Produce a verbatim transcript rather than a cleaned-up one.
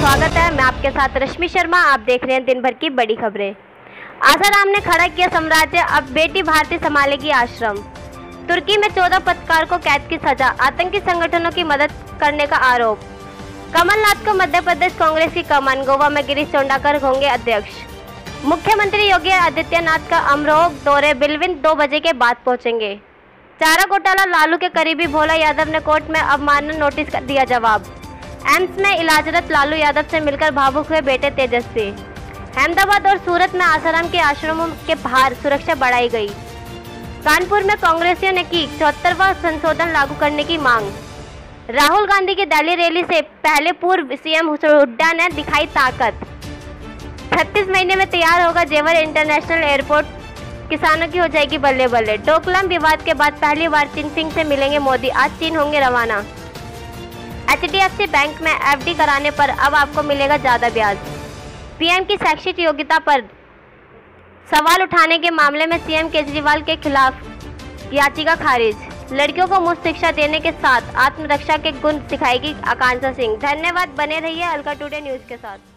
स्वागत है। मैं आपके साथ रश्मि शर्मा। आप देख रहे हैं दिन भर की बड़ी खबरें। आसाराम ने खड़ा किया साम्राज्य, अब बेटी भारती संभालेगी आश्रम। तुर्की में चौदह पत्रकार को कैद की सजा, आतंकी संगठनों की मदद करने का आरोप। कमलनाथ को मध्य प्रदेश कांग्रेस की कमान, गोवा में गिरीश चोंडाकर होंगे अध्यक्ष। मुख्यमंत्री योगी आदित्यनाथ का अमरोह दौरे बिलविन दो बजे के बाद पहुंचेंगे। चारा घोटाला लालू के करीबी भोला यादव ने कोर्ट में अवमानना नोटिस का दिया जवाब। एम्स में इलाजरत लालू यादव से मिलकर भावुक हुए बेटे तेजस्वी। अहमदाबाद और सूरत में आसाराम के आश्रमों के बाहर सुरक्षा बढ़ाई गई। कानपुर में कांग्रेसियों ने की चौहत्तरवां संशोधन लागू करने की मांग। राहुल गांधी की दिल्ली रैली से पहले पूर्व सीएम हुड्डा ने दिखाई ताकत। छत्तीस महीने में तैयार होगा जेवर इंटरनेशनल एयरपोर्ट, किसानों की हो जाएगी बल्ले बल्ले। डोकलाम विवाद के बाद पहली बार चिनफिंग से मिलेंगे मोदी, आज चीन होंगे रवाना। H D F C bank में एफ डी कराने पर अब आपको मिलेगा ज़्यादा ब्याज। पीएम की शैक्षिक योग्यता पर सवाल उठाने के मामले में सीएम केजरीवाल के खिलाफ याचिका खारिज। लड़कियों को मुफ्त शिक्षा देने के साथ आत्मरक्षा के गुण सिखाएगी आकांक्षा सिंह। धन्यवाद, बने रहिए अलका टुडे न्यूज़ के साथ।